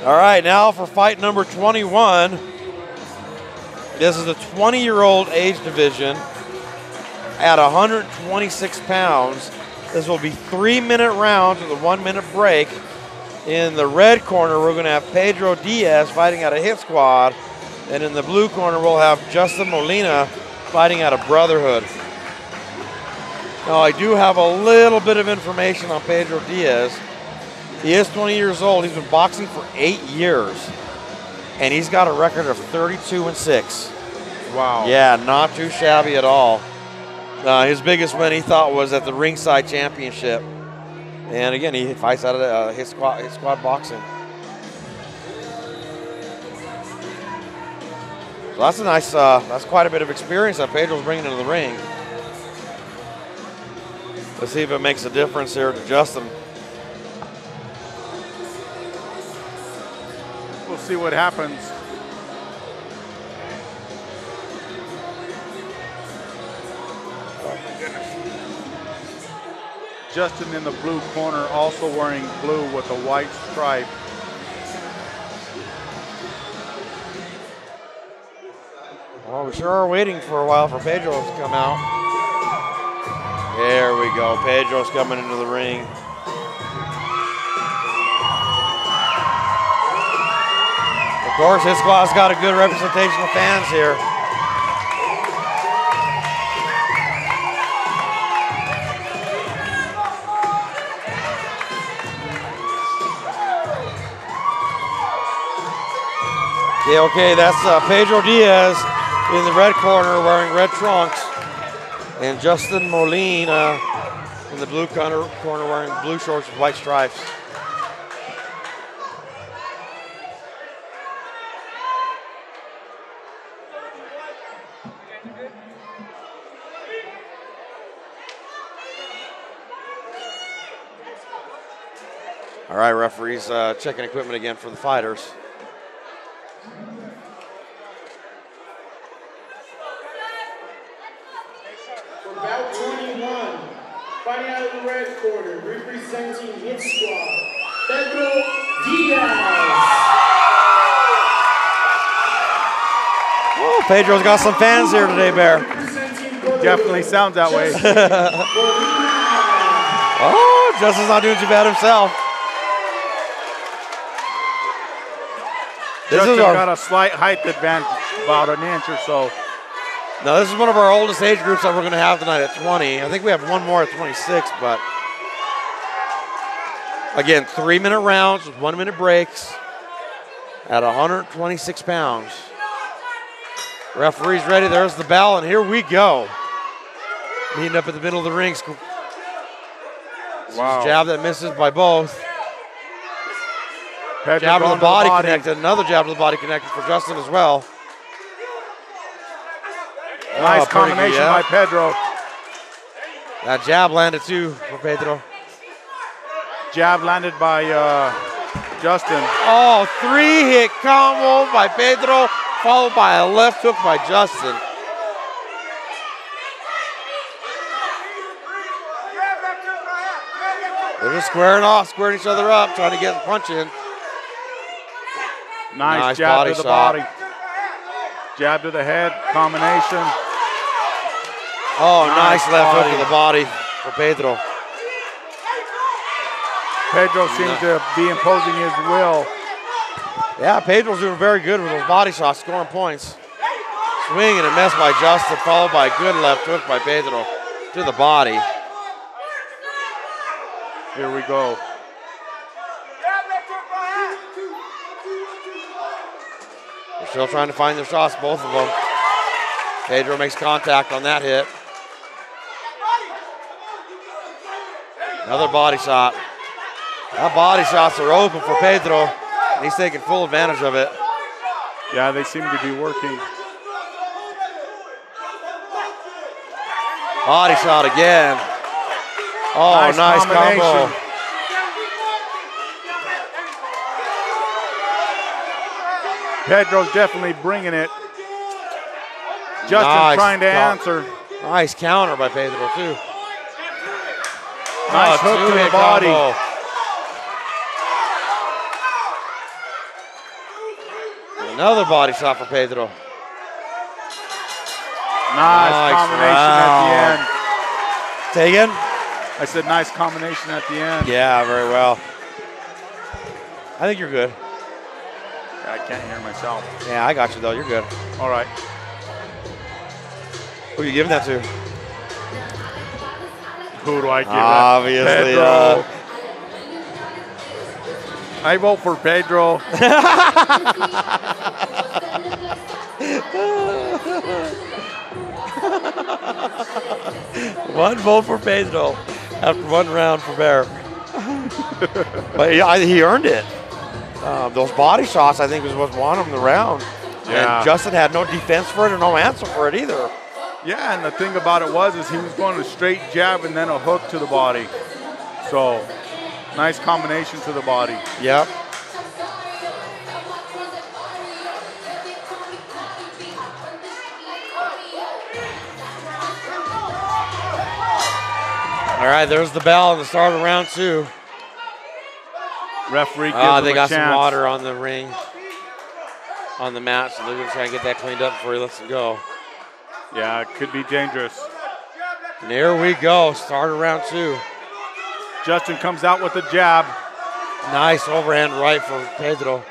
All right, now for fight number 21. This is a 20-year-old age division at 126 pounds. This will be 3-minute rounds with a 1-minute break. In the red corner, we're going to have Pedro Diaz fighting out of Hit Squad. And in the blue corner, we'll have Justin Molina fighting out of Brotherhood. Now, I do have a little bit of information on Pedro Diaz. He is 20 years old. He's been boxing for 8 years. And he's got a record of 32-6. Wow. Yeah, not too shabby at all. His biggest win, he thought, was at the Ringside Championship. And again, he fights out of his squad boxing. So that's a nice, that's quite a bit of experience that Pedro's bringing into the ring. Let's see if it makes a difference here to Justin. We'll see what happens. Justin in the blue corner, also wearing blue with a white stripe. Well, we sure are waiting for a while for Pedro to come out. There we go. Pedro's coming into the ring. Of course, his squad's got a good representation of fans here. Okay, that's Pedro Diaz in the red corner wearing red trunks, and Justin Molina in the blue corner wearing blue shorts with white stripes. All right, referees checking equipment again for the fighters. Bout 21, fighting out of the red corner, representing Hit Squad, Pedro Diaz. Oh, Pedro's got some fans here today, Bear. Definitely sounds that way. Oh, Justin's not doing too bad himself. Justin got a slight height advantage, about an inch or so. Now, this is one of our oldest age groups that we're going to have tonight at 20. I think we have one more at 26, but again, 3-minute rounds with 1-minute breaks at 126 pounds. Referee's ready. There's the bell, and here we go. Meeting up at the middle of the ring. Wow. Jab that misses by both. Pedro jab to the body connected. Another jab to the body connected for Justin as well. Nice combination by Pedro. That jab landed too for Pedro. Jab landed by Justin. Oh, 3-hit combo by Pedro, followed by a left hook by Justin. They're just squaring each other up, trying to get the punch in. Nice jab to the body. Jab to the head, combination. Oh, nice left hook to the body for Pedro. Pedro seems to be imposing his will. Yeah, Pedro's doing very good with those body shots, scoring points. Swing and a miss by Justin, followed by a good left hook by Pedro to the body. Here we go. They're still trying to find their shots, both of them. Pedro makes contact on that hit. Another body shot. That body shots are open for Pedro, and he's taking full advantage of it. Yeah, they seem to be working. Body shot again. Oh, nice combo. Pedro's definitely bringing it. Justin trying to answer. Nice counter by Pedro, too. Nice hook to the body. Another body shot for Pedro. Nice combination at the end. Say again? I said nice combination at the end. Yeah, very well. I think you're good. I can't hear myself. Yeah, I got you though. You're good. All right. Who are you giving that to? Who do I give Obviously, Pedro. I vote for Pedro. One vote for Pedro after one round for Bear. But he earned it. Those body shots, I think, was what won him the round. Yeah. And Justin had no defense for it and no answer for it either. Yeah, and the thing about it was he was going a straight jab and then a hook to the body. So, nice combination to the body. Yep. All right, there's the bell and the start of round 2. Referee gives him they a got chance. some water on the ring, on the mat, so they're going to try and get that cleaned up before he lets it go. Yeah, it could be dangerous. And there we go, start of round 2. Justin comes out with a jab. Nice overhand right for Pedro.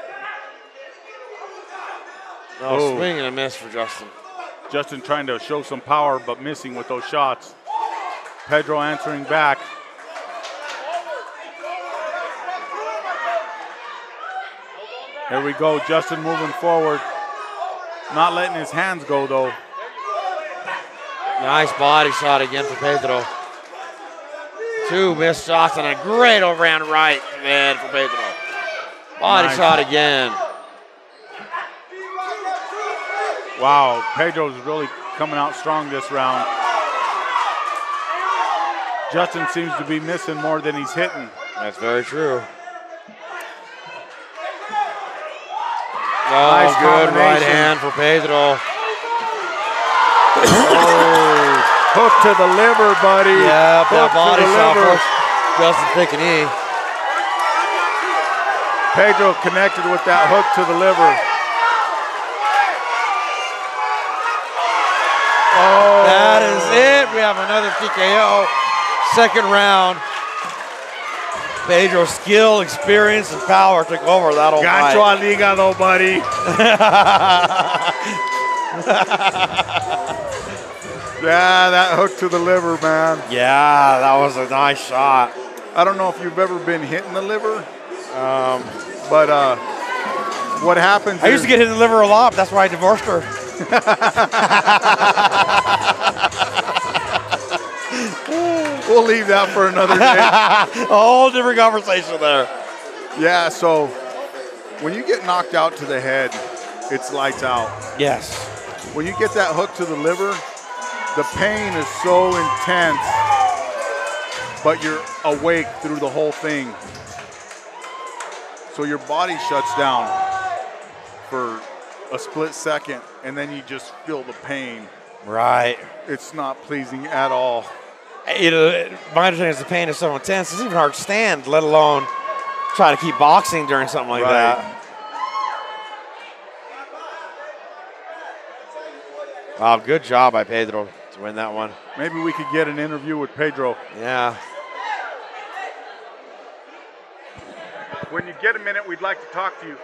Oh. Swing and a miss for Justin. Justin trying to show some power, but missing with those shots. Pedro answering back. Here we go, Justin moving forward. Not letting his hands go though. Nice body shot again for Pedro. 2 missed shots and a great overhand right man for Pedro. Body shot again. Wow, Pedro's really coming out strong this round. Justin seems to be missing more than he's hitting. That's very true. Nice good right combination. hand for Pedro. Oh, hook to the liver, buddy. Yeah, that Hook to body the shot liver. first. Justin taking E. Pedro connected with that hook to the liver. Oh. That is it. We have another TKO. Second round. Pedro's skill, experience, and power took over that old fight. Gancho al hígado, buddy. Yeah, that hook to the liver, man. Yeah, that was a nice shot. I don't know if you've ever been hit in the liver, but what happens I used to get hit in the liver a lot, but that's why I divorced her. We'll leave that for another day. A whole different conversation there. Yeah, so when you get knocked out to the head, it's lights out. Yes. When you get that hook to the liver, the pain is so intense, but you're awake through the whole thing. So your body shuts down for a split second, and then you just feel the pain. Right. It's not pleasing at all. My understanding is the pain is so intense, it's even hard to stand, let alone try to keep boxing during something like that. Wow, good job by Pedro to win that one. Maybe we could get an interview with Pedro. Yeah. When you get a minute, we'd like to talk to you.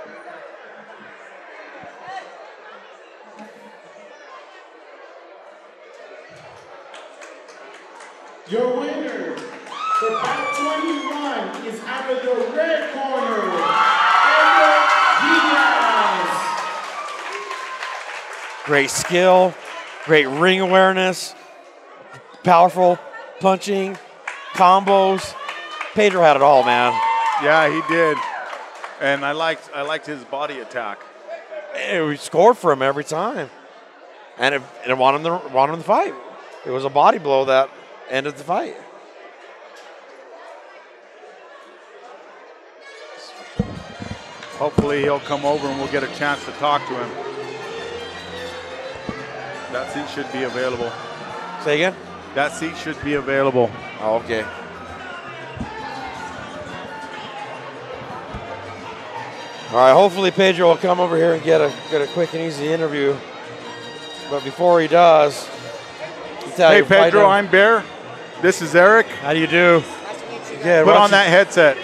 Your winner for bout 21 is out of the red corner, Pedro Diaz. Great skill, great ring awareness, powerful punching, combos. Pedro had it all, man. Yeah, he did. And I liked his body attack. We scored for him every time. And it won him the fight. It was a body blow that ended the fight. Hopefully he'll come over and we'll get a chance to talk to him. That seat should be available. Say again? That seat should be available. Oh, okay. All right, hopefully Pedro will come over here and get a quick and easy interview. But before he does, Hey Pedro, I'm Bear. This is Eric. How do you do? Nice to meet you. Good. Put on that headset.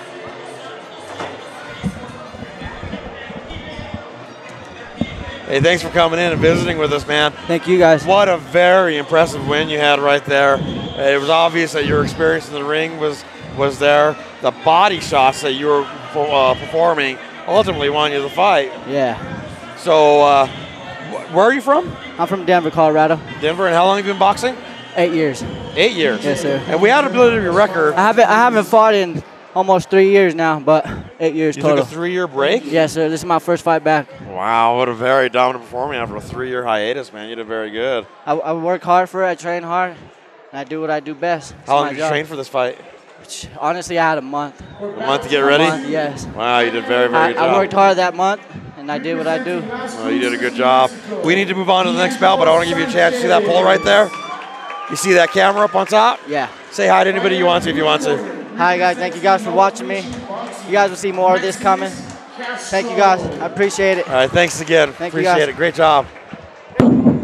Hey, thanks for coming in and visiting with us, man. Thank you guys. What a very impressive win you had right there. It was obvious that your experience in the ring was there. The body shots that you were performing ultimately won you the fight. Yeah. So, where are you from? I'm from Denver, Colorado. Denver. And how long have you been boxing? 8 years. 8 years. Yes, sir. And we had a bit of your record. I haven't fought in almost 3 years now, but 8 years You total. took a 3-year break? Yes, sir. This is my first fight back. Wow, what a very dominant performance after a 3-year hiatus, man. You did very good. I work hard for it. I train hard, and I do what I do best. It's How long my did you job. train for this fight? Honestly, I had a month. A month to get ready? A month, yes. Wow, you did very, very good job. I worked hard that month, and I did what I do. Well, you did a good job. We need to move on to the next bout, but I want to give you a chance to see that pole right there. You see that camera up on top? Yeah. Say hi to anybody you want to if you want to. Hi, guys. Thank you guys for watching me. You guys will see more of this coming. Thank you, guys. I appreciate it. All right, thanks again. Thank you, Appreciate guys. it. Great job.